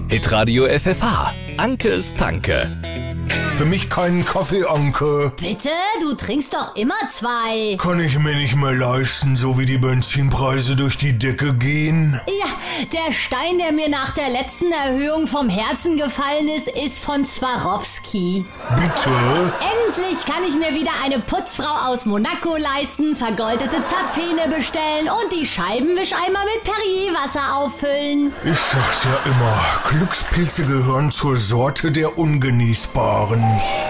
Hitradio FFH. Ankes Tanke. Für mich keinen Kaffee, Anke. Bitte? Du trinkst doch immer 2. Kann ich mir nicht mehr leisten, so wie die Benzinpreise durch die Decke gehen. Ja, der Stein, der mir nach der letzten Erhöhung vom Herzen gefallen ist von Swarovski. Bitte? Endlich kann ich mir wieder eine Putzfrau aus Monaco leisten, vergoldete Zapfhähne bestellen und die Scheibenwischeimer mit Perrier-Wasser auffüllen. Ich sag's ja immer, Glückspilze gehören zur Sorte der Ungenießbaren.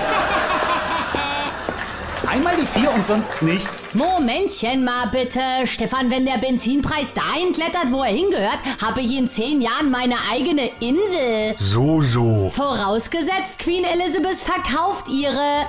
Einmal die 4 und sonst nichts. Momentchen mal bitte. Stefan, wenn der Benzinpreis dahin klettert, wo er hingehört, habe ich in 10 Jahren meine eigene Insel. So. Vorausgesetzt, Queen Elizabeth verkauft ihre.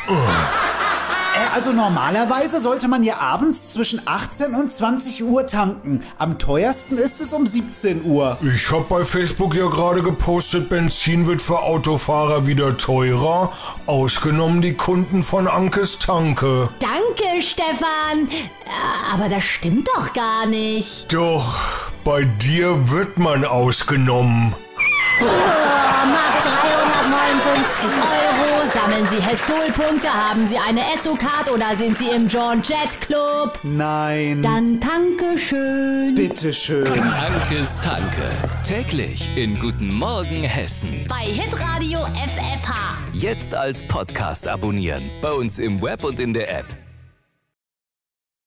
Also normalerweise sollte man ja abends zwischen 18 und 20 Uhr tanken. Am teuersten ist es um 17 Uhr. Ich hab bei Facebook ja gerade gepostet, Benzin wird für Autofahrer wieder teurer. Ausgenommen die Kunden von Ankes Tanke. Danke, Stefan. Aber das stimmt doch gar nicht. Doch, bei dir wird man ausgenommen. Macht 359 €. Sammeln Sie Hessol-Punkte? Haben Sie eine Esso-Card oder sind Sie im John Jet Club? Nein. Dann danke schön. Bitteschön. Ankes Tanke. Täglich in Guten Morgen Hessen. Bei Hitradio FFH. Jetzt als Podcast abonnieren. Bei uns im Web und in der App.